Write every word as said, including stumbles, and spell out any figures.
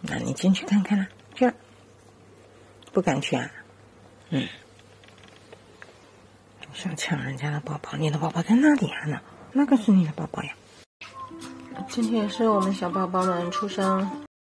那你进去看看啦，去，不敢去啊？嗯，想抢人家的包包，你的包包在那里啊呢？那个是你的包包呀。今天是我们小宝宝们出生